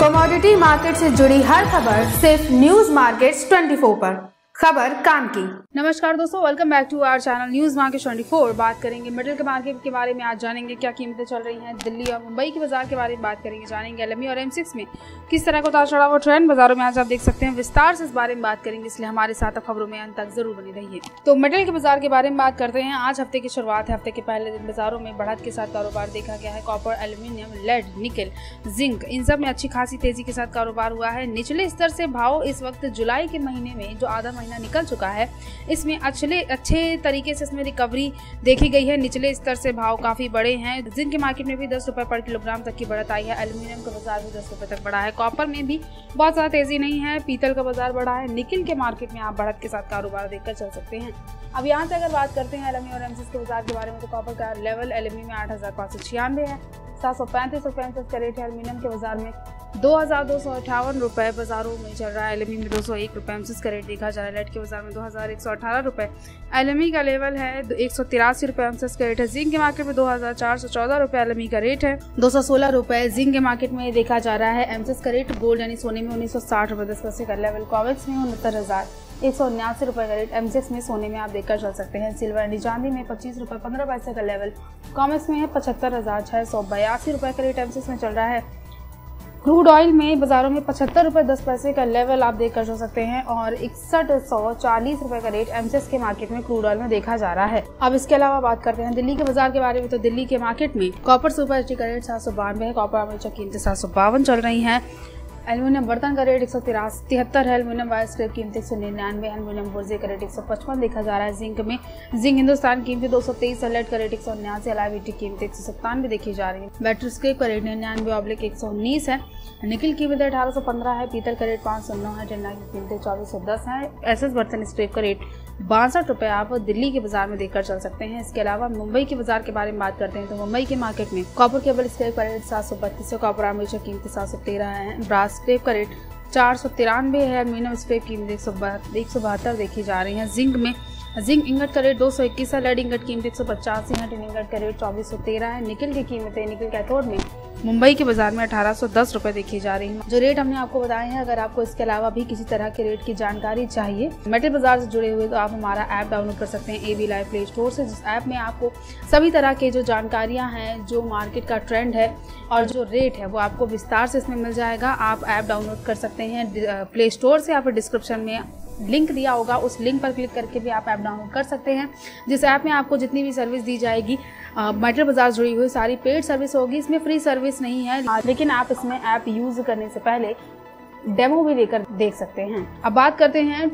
Commodity market से जुड़ी हर खबर सिर्फ न्यूज मार्केट्स 24 पर। खबर काम की। नमस्कार दोस्तों, welcome back to our channel news market 24। बात करेंगे मेटल के मार्केट के बारे में। आज जानेंगे क्या कीमतें चल रही हैं। दिल्ली और मुंबई के बाजार के बारे में बात करेंगे। जानेंगे LME और M6 में किस तरह का उतार चढ़ाव और ट्रेंड बाजारों में आज आप देख सकते हैं। विस्तार से इस बारे में बात करेंगे, इसलिए हमारे साथ खबरों में अंत तक जरूर बनी रहिए। तो मेटल के बाजार के बारे में बात करते हैं। आज हफ्ते की शुरुआत है। हफ्ते के पहले दिन बाजारों में बढ़त के साथ कारोबार देखा गया है। Copper, aluminium, lead, nickel, zinc, इन सब में अच्छी खासी तेजी के साथ कारोबार हुआ है। निचले स्तर से भाव इस वक्त जुलाई के महीने में जो आधा महीना निकल चुका है, इसमें अच्छे तरीके से इसमें रिकवरी देखी गई है। निचले स्तर से भाव काफी बड़े हैं। जिंक के मार्केट में भी 10 रुपए पर किलोग्राम तक की बढ़त आई है। एल्यूमिनियम का बाजार भी 10 रुपए तक बढ़ा है। कॉपर में भी बहुत ज्यादा तेजी नहीं है। पीतल का बाजार बढ़ा है। निकल के मार्केट में आप बढ़त के साथ कारोबार देखकर चल सकते हैं। अब यहाँ से अगर बात करते हैं LME और M6 के बाजार के बारे में, तो कॉपर का लेवल LME में 8,596 है। 735 रुपए M6 का रेट है। एल्यूमिनियम के बाजार में 2,258 रुपए बाजारों में चल रहा है। LME में 201 रुपए M6 का रेट देखा जा रहा है। लेड के बाजार में 2,118 रुपए LME का लेवल है। 183 रुपए M6 का रेट है। जिंक के मार्केट में 2,414 रुपए LME का रेट है। 216 रुपए जिंक के मार्केट में देखा जा रहा है। M6 का रेट गोल्ड यानी सोने में 1960 रुपए 10 पैसे का लेवल। कॉवेक्स में 69,179 रुपए का रेट M6 में सोने में आप देखकर चल सकते हैं। सिल्वर यानी चांदी में 25 रुपए 15 पैसे का लेवल। कॉमेक्स में है 75,682 रुपए का रेट M6 में चल रहा है। क्रूड ऑयल में बाजारों में 75 रुपए 10 पैसे का लेवल आप देखकर चल सकते हैं और 6140 रुपए का रेट M6 के मार्केट में क्रूड ऑयल में देखा जा रहा है। अब इसके अलावा बात करते हैं दिल्ली के बाजार के बारे में। तो दिल्ली के मार्केट में कॉपर सुपर एचडी का रेट 792 है। कॉपर आर्मेचर कीमतें 752 चल रही हैं। एल्यूमिनियम बर्तन का रेट 173 है। एल्यूमिनियम वायर स्क्रैप कीमत 199 है। एल्यूमिनियम पुर्जे का रेट 155 देखा जा रहा है। जिंक में जिंक हिंदुस्तान कीमत 223 है। लेड का रेट 179 है। LIVT कीमत 197 देखी जा रही है। बैटरी स्क्रैप का रेट 99/119 है। निकल कीमत 1815 है। पीतल का रेट 509 है। टेन्ना की कीमत 2410 है। SS बर्तन स्क्रैप का रेट 62 रुपए आप दिल्ली के बाजार में देखकर चल सकते हैं। इसके अलावा मुंबई के बाजार के बारे में बात करते हैं। तो मुंबई के मार्केट में कॉपर केबल स्क्रैप का रेट 732 है। कॉपर आर्मेचर कीमत 713 है। ब्रास स्क्रैप का रेट 493 है। एल्यूमिनियम स्क्रैप कीमत 172 देखी जा रही है। जिंक में जिंक इंगट का रेट 221 है। लेड इंगट कीमत 185 है। टिन इंगट का रेट 2413 है। निकल की कीमतें निकल कैथोड में मुंबई के बाजार में 1810 रुपए देखी जा रही है। जो रेट हमने आपको बताए हैं, अगर आपको इसके अलावा भी किसी तरह के रेट की जानकारी चाहिए मेटल बाजार से जुड़े हुए, तो आप हमारा ऐप डाउनलोड कर सकते हैं AB लाइव प्ले स्टोर से। जिस ऐप में आपको सभी तरह के जो जानकारियां हैं, जो मार्केट का ट्रेंड है और जो रेट है, वो आपको विस्तार से इसमें मिल जाएगा। आप ऐप डाउनलोड कर सकते हैं प्ले स्टोर से या फिर डिस्क्रिप्शन में लिंक दिया होगा, उस लिंक पर क्लिक करके भी आप ऐप डाउनलोड कर सकते हैं। जिस ऐप में आपको जितनी भी सर्विस दी जाएगी, मेटल बाजार जुड़ी हुई सारी पेड सर्विस होगी। इसमें फ्री सर्विस नहीं है, लेकिन आप इसमें ऐप यूज करने से पहले डेमो भी लेकर देख सकते हैं। अब बात करते हैं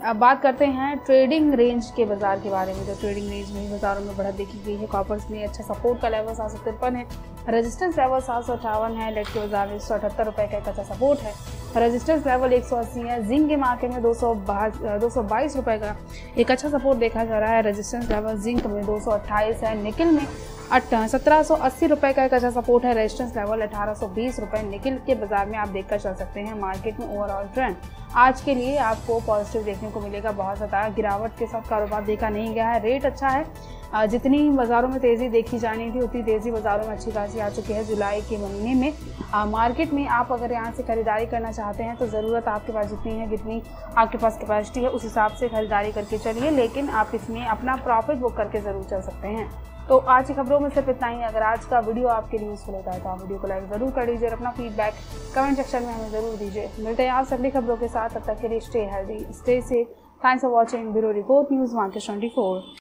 ट्रेडिंग रेंज के बाजार के बारे में। तो ट्रेडिंग रेंज में बाजारों में बढ़त देखी गई है। कॉपर्स में अच्छा सपोर्ट का लेवल 753 है। रेजिस्टेंस लेवल 758 है। लेड के बाजार में 178 रुपए का एक अच्छा सपोर्ट है। रेजिस्टेंस लेवल 180 है। जिंक के मार्केट में 222 रुपए का एक अच्छा सपोर्ट देखा जा रहा है। रेजिस्टेंस लेवल जिंक में 228 है। निकल में 1780 रुपए का एक अच्छा सपोर्ट है। रेजिस्टेंस लेवल 1820 रुपए निकल के बाजार में आप देखकर चल सकते हैं। मार्केट में ओवरऑल ट्रेंड आज के लिए आपको पॉजिटिव देखने को मिलेगा। बहुत ज़्यादा गिरावट के साथ कारोबार देखा नहीं गया है। रेट अच्छा है। जितनी बाजारों में तेज़ी देखी जानी थी, उतनी तेज़ी बाजारों में अच्छी खासी आ चुकी है जुलाई के महीने में। मार्केट में आप अगर यहाँ से खरीदारी करना चाहते हैं, तो ज़रूरत आपके पास जितनी है, जितनी आपके पास कैपेसिटी है, उस हिसाब से खरीदारी करके चलिए। लेकिन आप इसमें अपना प्रॉफिट बुक करके ज़रूर चल सकते हैं। तो आज की खबरों में सिर्फ इतना ही। अगर आज का वीडियो आपके लिए यूजफुल होता है, तो आप वीडियो को लाइक ज़रूर कर दीजिए और अपना फीडबैक कमेंट सेक्शन में हमें ज़रूर दीजिए। मिलते हैं आप अगली खबरों के साथ। तब तक के लिए stay healthy, stay safe. Thanks for watching. Bureau report news market 24।